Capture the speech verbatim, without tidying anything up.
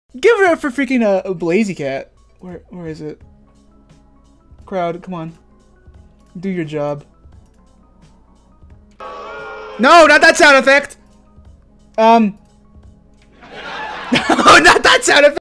Give it up for freaking uh, a Blazy Cat. Where where is it? Crowd, come on. Do your job. No, not that sound effect. Um. No, not that sound effect.